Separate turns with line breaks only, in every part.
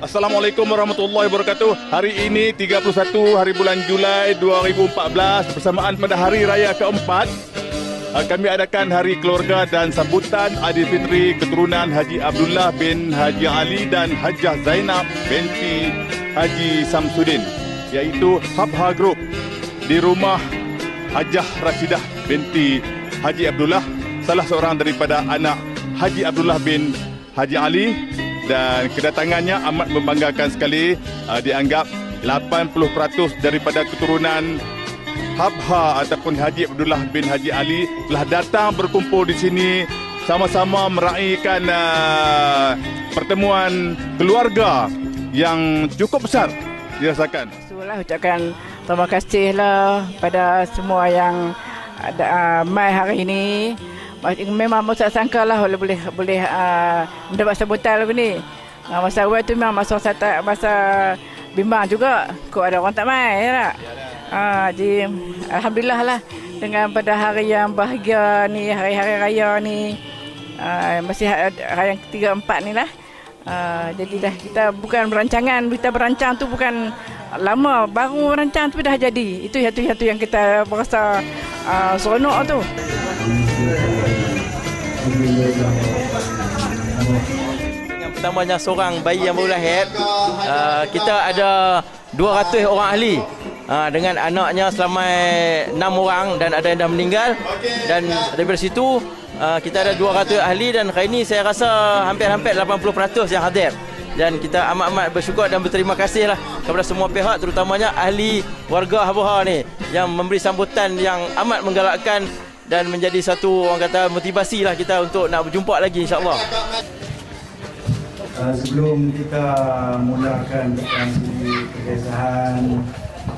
Assalamualaikum warahmatullahi wabarakatuh. Hari ini 31 hari bulan Julai 2014 bersamaan pada hari raya keempat, kami adakan hari keluarga dan sambutan Aidilfitri keturunan Haji Abdullah bin Haji Ali dan Hajah Zainab binti Haji Samsudin, iaitu Habha Group di rumah Hajah Rashidah binti Haji Abdullah, salah seorang daripada anak Haji Abdullah bin Haji Ali. Dan kedatangannya amat membanggakan sekali. Dianggap 80% daripada keturunan Habha ataupun Haji Abdullah bin Haji Ali telah datang berkumpul di sini sama-sama meraihkan pertemuan keluarga yang cukup besar dirasakan.
Itulah ucapkan terima kasihlah pada semua yang ada mai hari ini. Memang tak sangka lah boleh mendapat sambutan lagu ni. Masa awal tu memang masa bimbang juga. Kok ada orang tak mai tak? Jadi alhamdulillah lah dengan pada hari yang bahagia ni, hari-hari raya ni, masih hari yang ketiga empat ni lah. Jadi dah kita bukan berancangan, kita berancang tu bukan lama, baru berancang tu dah jadi. Itu satu yang kita berasa seronok tu.
Dengan pertamanya seorang bayi yang baru lahir, kita ada 200 orang ahli dengan anaknya selama 6 orang dan ada yang dah meninggal. Dan daripada situ kita ada 200 ahli dan hari ini saya rasa hampir-hampir 80% yang hadir. Dan kita amat-amat bersyukur dan berterima kasih lah kepada semua pihak, terutamanya ahli warga Habha ni yang memberi sambutan yang amat menggalakkan dan menjadi satu orang kata motivasi lah kita untuk nak berjumpa lagi insya-Allah.
Sebelum kita mulakan kebiasaan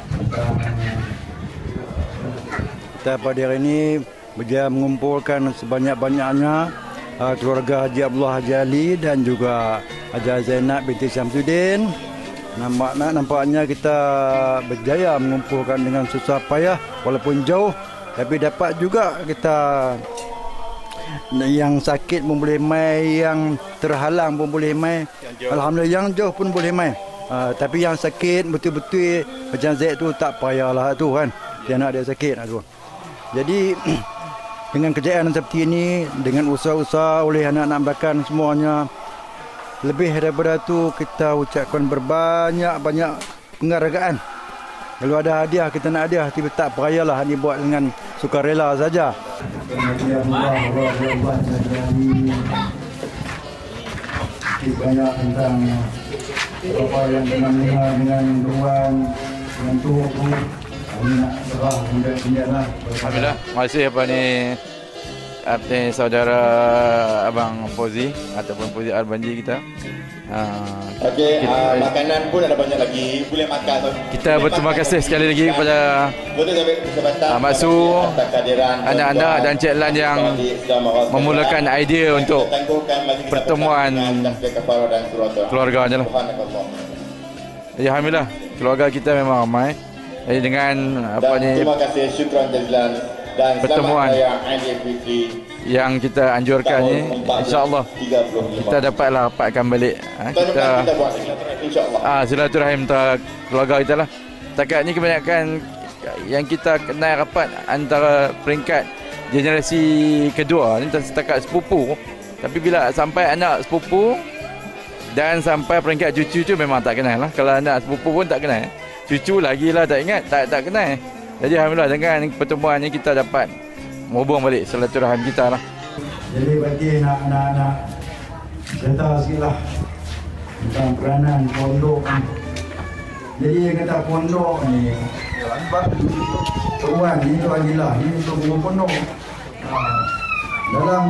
kita pada hari ini berjaya mengumpulkan sebanyak-banyaknya keluarga Haji Abdullah Haji Ali dan juga Hajah Zainab binti Samsudin. Nampaknya kita berjaya mengumpulkan dengan susah payah walaupun jauh, tapi dapat juga kita yang sakit pun boleh mai, yang terhalang pun boleh mai. Alhamdulillah yang jauh pun boleh mai. Tapi yang sakit betul-betul macam Zaid tu tak payahlah tu kan. Dia nak dia sakit tu. Jadi dengan kejayaan seperti ini, dengan usaha-usaha oleh anak-anak belakang semuanya, lebih daripada tu kita ucapkan berbanyak-banyak penghargaan. Kalau ada hadiah, kita nak hadiah, tapi tak perayalah, ini buat dengan sukarela saja. Banyak tentang apa yang pernah dengan Tuhan, dengan Tuhan.
Alhamdulillah, terima kasih apa ni saudara Abang Fauzi ataupun Fauzi Arbanji kita.
Okey, makanan pun ada banyak lagi, boleh makan.
Kita berterima kasih sekali lagi kepada Mak Su, anak-anak dan Cik Lan yang memulakan idea untuk pertemuan keluarganya lah. Jadi alhamdulillah, keluarga kita memang ramai. Jadi dengan apa ni,
terima kasih, syukran jazilan dan
pertemuan yang kita anjurkan ni, insya-Allah kita dapatlah rapatkan balik kita silaturahim antara keluarga kita lah. Setakat ni kebanyakan yang kita kenal rapat antara peringkat generasi kedua ni setakat sepupu, tapi bila sampai anak sepupu dan sampai peringkat cucu tu memang tak kenal lah. Kalau anak sepupu pun tak kenal, cucu lagi lah tak ingat, tak kenal. Jadi alhamdulillah dengan pertemuan ni kita dapat menghubung balik silaturahim kita lah.
Jadi bagi anak-anak cerita sikitlah tentang peranan pondok ni. Jadi yang kata pondok ni, tuan ni tu Adilah, ni untuk guru pondok. Dalam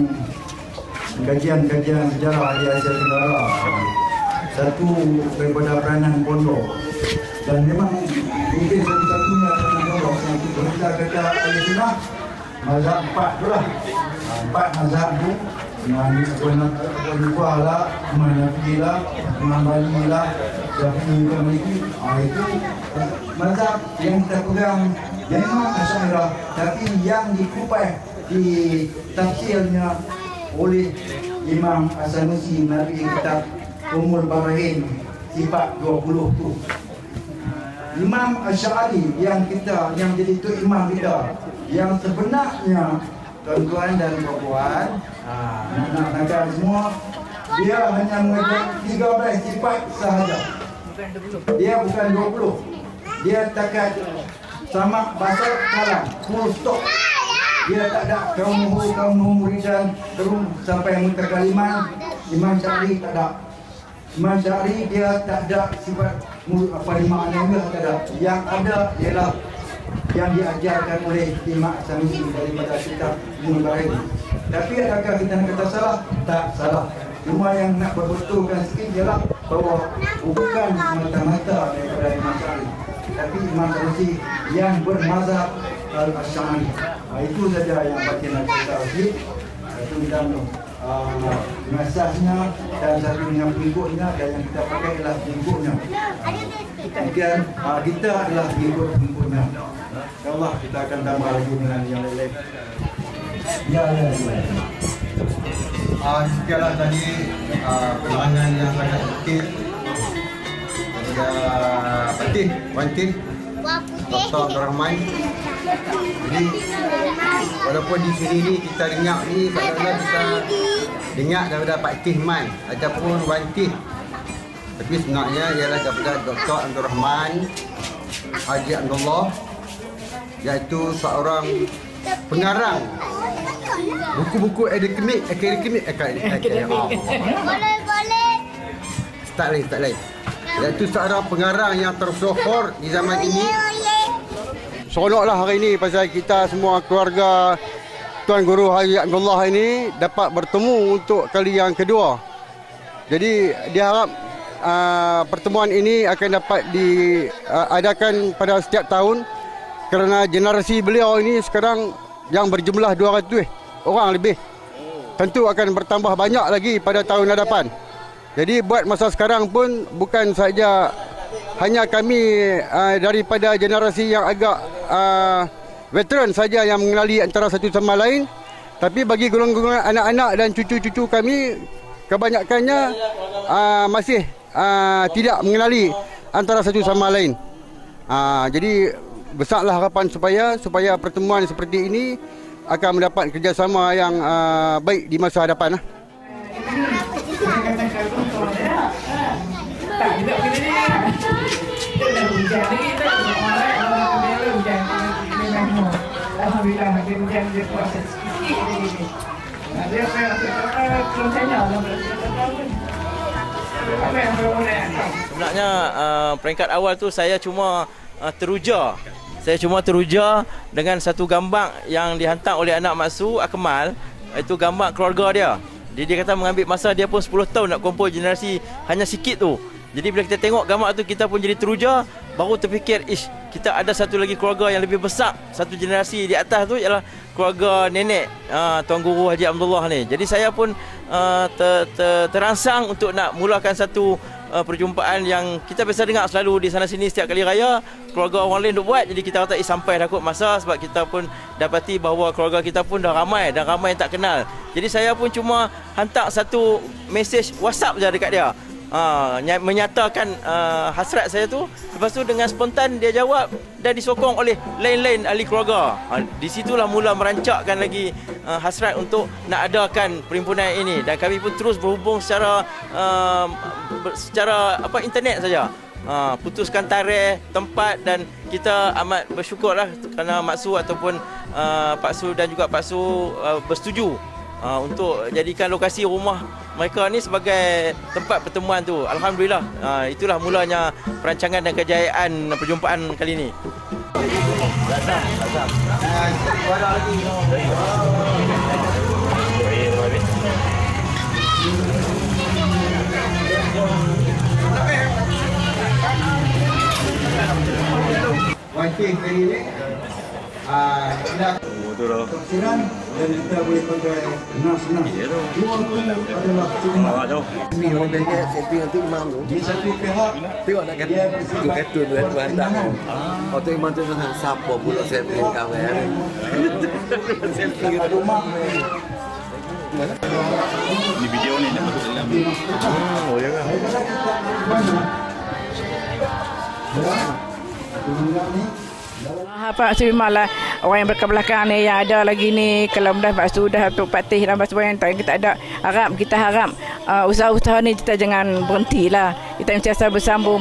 kajian sejarah di Asia Tenggara, satu daripada peranan pondok, dan memang mungkin satu-satunya peranan pondok yang kita kata Al-Sunnah mazhab 4 tu lah. 4 mazhab tu, Imam Bukhari lah, Imam Nafi lah, Imam Bali lah, Syafi'i juga Maliki. Itu mazhab yang kita pegang yang memang Asy'ariyah, tapi yang dikupas di tafsirnya oleh Imam As-Sanusi melalui kitab Ummul Barahin sifat 20 tu. Imam Asy'ari yang jadi tu imam kita yang sebenarnya tuan-tuan dan puan-puan, nak semua, dia hanya mengajar 13 sifat sahaja. Dia bukan 20. Dia takat sama bahasa kalam, full stop. Dia tak ada kaum nuhu muridan terus sampai mutakaliman. Imam Syari tak ada. Imam Syari dia tak ada sifat lima ananya, tak ada. Yang ada ialah yang diajarkan oleh Imam Samisi daripada kitab Ummul Barahin. Tapi adakah kita nak kata salah? Tak salah. Cuma yang nak berbetulkan sikit ialah bahawa bukan semata-mata daripada Imam Syari, tapi Imam Samisi yang bermazhab Al-Asy'ari. Itu saja yang baca nak kata sikit. Itu kita masahnya dan satu dengan pengikutnya, dan yang kita pakai adalah pengikutnya. Kemudian kita adalah pengikutnya. InsyaAllah kita akan tambah lagi dengan yang lain-lain. Ya.
Sekianlah tadi penerangan yang sangat sedikit daripada Fatih, Wantin, Dr. Abdul Rahman. Jadi walaupun di sini ni kita dengar ni, kadang-kadang kita dengar daripada Pak Tihman ataupun Wantin, tapi sebenarnya ialah daripada Dr. Abdul Rahman Haji Abdullah, iaitu seorang pengarang buku-buku akademik. Start lain. Iaitu seorang pengarang yang tersohor di zaman ini. Seronoklah hari ini pasal kita semua keluarga Tuan Guru Haji Abdullah ini dapat bertemu untuk kali yang kedua. Jadi diharap pertemuan ini akan dapat diadakan pada setiap tahun, kerana generasi beliau ini sekarang yang berjumlah 200 orang lebih. Tentu akan bertambah banyak lagi pada tahun hadapan. Jadi buat masa sekarang pun bukan saja hanya kami daripada generasi yang agak veteran saja yang mengenali antara satu sama lain, tapi bagi golongan anak-anak dan cucu-cucu kami, kebanyakannya masih tidak mengenali antara satu sama lain. Jadi besarlah harapan supaya pertemuan seperti ini akan mendapat kerjasama yang baik di masa hadapan.
Sebenarnya peringkat awal tu saya cuma teruja. Saya cuma teruja dengan satu gambar yang dihantar oleh anak Maksu Akmal. Itu gambar keluarga dia. Dia kata mengambil masa dia pun 10 tahun nak kumpul generasi hanya sikit tu. Jadi bila kita tengok gambar tu, kita pun jadi teruja. Baru terfikir, kita ada satu lagi keluarga yang lebih besar, satu generasi di atas tu ialah keluarga nenek Tuan Guru Haji Abdullah ni. Jadi saya pun terangsang untuk nak mulakan satu perjumpaan yang kita biasa dengar selalu di sana sini setiap kali raya. Keluarga orang lain duk buat, jadi kita kata sampai dah kot masa, sebab kita pun dapati bahawa keluarga kita pun dah ramai dan ramai yang tak kenal. Jadi saya pun cuma hantar satu mesej WhatsApp je dekat dia, menyatakan hasrat saya tu. Lepas tu dengan spontan dia jawab dan disokong oleh lain-lain ahli keluarga. Di situlah mula merancakkan lagi hasrat untuk nak adakan perhimpunan ini, dan kami pun terus berhubung secara internet saja. Putuskan tarikh, tempat, dan kita amat bersyukurlah kerana Maksu ataupun Pak Su dan juga Pak Su bersetuju untuk jadikan lokasi rumah mereka ni sebagai tempat pertemuan tu. Alhamdulillah, itulah mulanya perancangan dan kejayaan perjumpaan kali ini.
Wantin kali ni tafsiran dan kita boleh pakai nas-nas. Dua tu adalah
Ni orang banyak setting untuk imam tu.
di satu pihak
Tengok nak kata tu kartun tu hantar. Waktu imam tu nak siapa pula setting kamera.
rumah
Ni video ni nak masuk dalam
Oh, ya kan.
Pak memanglah orang yang belakang ni yang ada lagi ni kalau dah Pak sudah Tok Patih dan semua yang kita ada kita harap usaha-usaha ni kita jangan berhentilah. Kita sentiasa bersambung.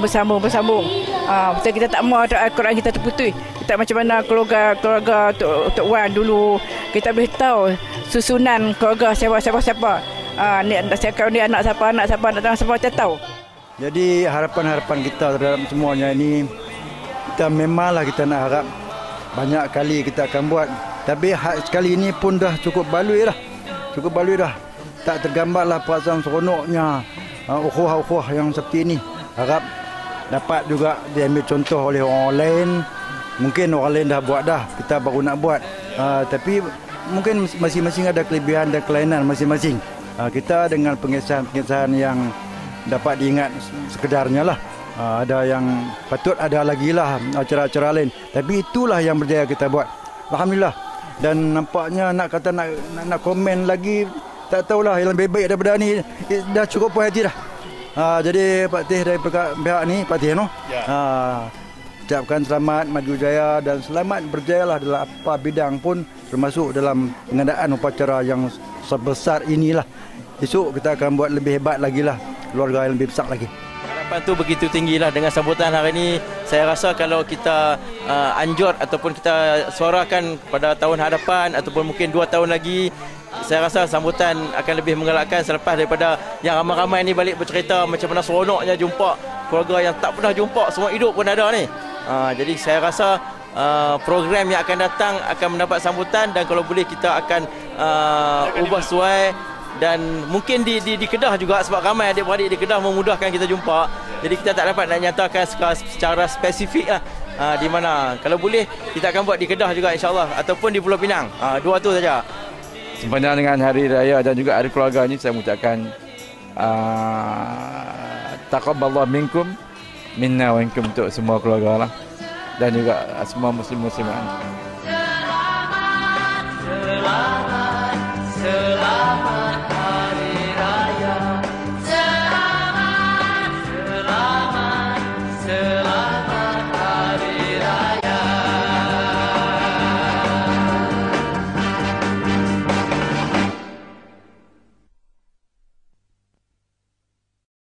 Betul kita tak mau Al-Quran kita terputus. Kita macam mana keluarga Tok Wan dulu kita boleh tahu susunan keluarga siapa. Ni anak siapa kita tahu.
Jadi harapan-harapan kita terhadap semuanya ini kita memanglah kita nak harap banyak kali kita akan buat, tapi sekali ini pun dah cukup baloi dah. Tak tergambarlah perasaan seronoknya ukhuwah yang seperti ini. Harap dapat juga diambil contoh oleh orang lain. Mungkin orang lain dah buat dah, kita baru nak buat. Tapi mungkin masing-masing ada kelebihan dan kelainan masing-masing. Kita dengan pengesahan-pengesahan yang dapat diingat sekedarnya lah. Ada yang patut ada lagi lah acara-acara lain. Tapi itulah yang berjaya kita buat. Alhamdulillah. Dan nampaknya nak komen lagi, tak tahulah yang lebih baik daripada ni. Dah cukup puas hati dah. Jadi Pak Tih dari pihak ni, Pak Tih ucapkan selamat maju jaya dan selamat berjayalah dalam apa bidang pun, termasuk dalam pengadaan upacara yang sebesar inilah. Esok kita akan buat lebih hebat lagi lah, keluarga yang lebih besar lagi.
Harapan tu begitu tinggilah dengan sambutan hari ini. Saya rasa kalau kita anjur ataupun kita suarakan pada tahun hadapan ataupun mungkin 2 tahun lagi, saya rasa sambutan akan lebih menggalakkan selepas daripada yang ramai-ramai ni balik bercerita macam mana seronoknya jumpa keluarga yang tak pernah jumpa semua hidup pun ada ni. Jadi saya rasa program yang akan datang akan mendapat sambutan dan kalau boleh kita akan ubah suai. Dan mungkin di Kedah juga sebab ramai adik-beradik di Kedah memudahkan kita jumpa. Jadi kita tak dapat nak nyatakan secara spesifik lah di mana. Kalau boleh kita akan buat di Kedah juga insya-Allah ataupun di Pulau Pinang. Dua tu saja.
Sempena dengan hari raya dan juga hari keluarga ini saya mengucapkan taqabbalallahu minkum minna wa minkum untuk semua keluarga lah dan juga semua muslim-muslimat.